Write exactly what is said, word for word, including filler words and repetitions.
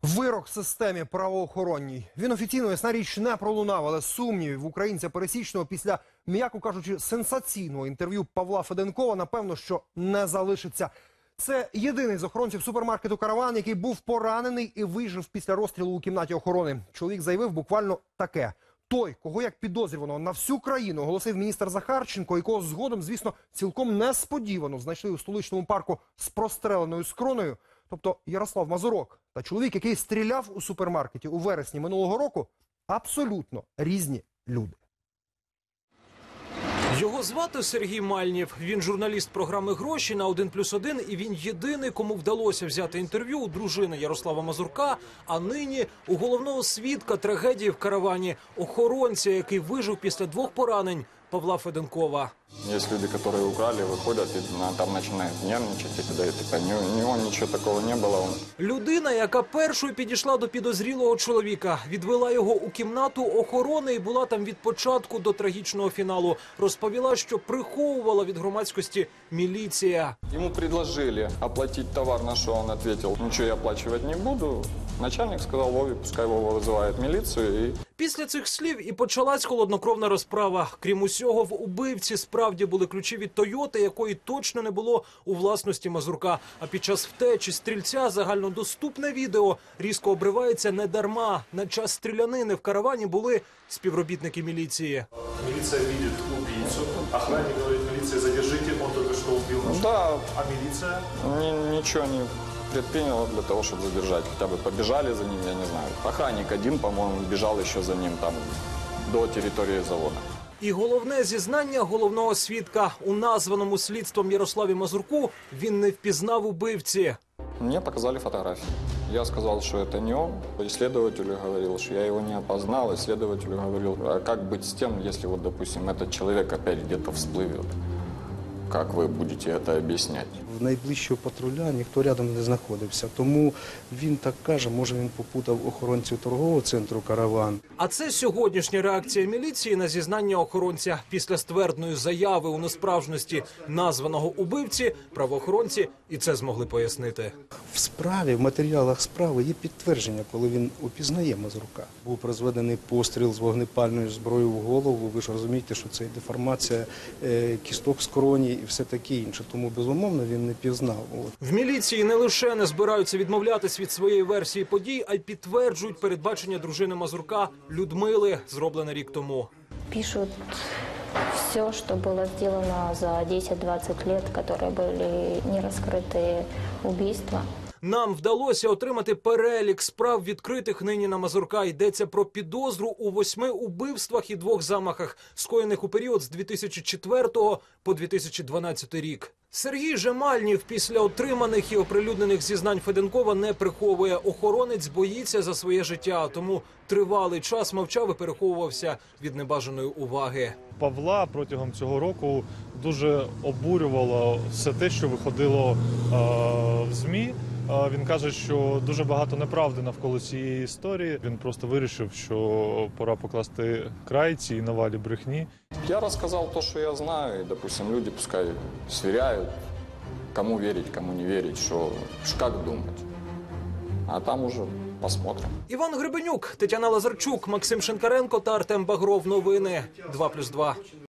Вирок системі правоохоронній. Він офіційно, ясна річ, не пролунав, але сумнівів українця пересічного після, м'яко кажучи, сенсаційного інтерв'ю Павла Феденкова, напевно, що не залишиться. Це єдиний з охоронців супермаркету «Караван», який був поранений і вижив після розстрілу у кімнаті охорони. Чоловік заявив буквально таке. Той, кого як підозрюваного на всю країну оголосив міністр Захарченко, якого згодом, звісно, цілком несподівано знайшли у столичному парку з простреленою скронею, тобто Ярослав Мазурок, та чоловік, який стріляв у супермаркеті у вересні минулого року, абсолютно різні люди. Його звати Сергій Мальнєв. Він журналіст програми «Гроші» на один плюс один, і він єдиний, кому вдалося взяти інтерв'ю у дружини Ярослава Мазурка, а нині у головного свідка трагедії в «Каравані», охоронця, який вижив після двох поранень, Павла Феденкова. Есть люди, которые украли, выходят и там начинают нервничать, и когда типа, у него ничего такого не было. Он... Людина, яка першою підійшла до підозрілого чоловіка, відвела його у кімнату охорони і була там від початку до трагічного фіналу. Розповіла, що приховувала від громадськості міліція. Ему предложили оплатить товар, на что он ответил, ничего я оплачивать не буду. Начальник сказал Вове, пускай Вова вызывает милицию. И... Після цих слів і почалась холоднокровна розправа. Крім усього, в убивці справді були ключі від «Тойоти», якої точно не було у власності Мазурка. А під час втечі стрільця загальнодоступне відео різко обривається не дарма. На час стрілянини в «Каравані» були співробітники міліції. Милиция видит убийцу. Охранник говорит, милиция, задержите, он только что убил нашу. Да. А милиция? Ни, ничего не предприняло для того, чтобы задержать. Хотя бы побежали за ним, я не знаю. Охранник один, по-моему, бежал еще за ним там до территории завода. І головне зізнання головного свідка. У названому слідством Ярославі Мазурку він не впізнав убивці. Мне показали фотографии. Я сказал, что это не он. Исследователю говорил, что я его не опознал. Исследователю говорил, а как быть с тем, если, вот, допустим, этот человек опять где-то всплывет? Как ви будете це об'ясняти? В найближчого патруля ніхто рядом не знаходився. Тому він так каже, може він попутав охоронців торгового центру «Караван». А це сьогоднішня реакція міліції на зізнання охоронця. Після ствердної заяви у несправжності названого убивці правоохоронці і це змогли пояснити. В справі, в матеріалах справи є підтвердження, коли він упізнає Мазурка. Був призведений постріл з вогнепальною зброєю в голову. Ви ж розумієте, що це деформація е, кісток скроні і все таке інше. Тому, безумовно, він не пізнав. В міліції не лише не збираються відмовлятись від своєї версії подій, а й підтверджують передбачення дружини Мазурка Людмили, зроблене рік тому. Пишут все, что было сделано за десять-двадцать лет, которые были нераскрытые убийства. Нам вдалося отримати перелік справ, відкритих нині на Мазурка. Йдеться про підозру у восьми убивствах і двох замахах, скоєних у період з дві тисячі четвертого по дві тисячі дванадцятий рік. Сергій же Мальнєв після отриманих і оприлюднених зізнань Феденкова не приховує. Охоронець боїться за своє життя, тому тривалий час мовчав і переховувався від небажаної уваги. Павла протягом цього року дуже обурювало все те, що виходило е в ЗМІ. Він каже, що дуже багато неправди навколо цієї історії. Він просто вирішив, що пора покласти край цій навалі брехні. Я розказав те, що я знаю, і, допустим, люди пускай свіряють, кому вірити, кому не вірити, що, що як думати. А там уже посмотрим. Іван Гребенюк, Тетяна Лазарчук, Максим Шинкаренко та Артем Багров. Новини два плюс два.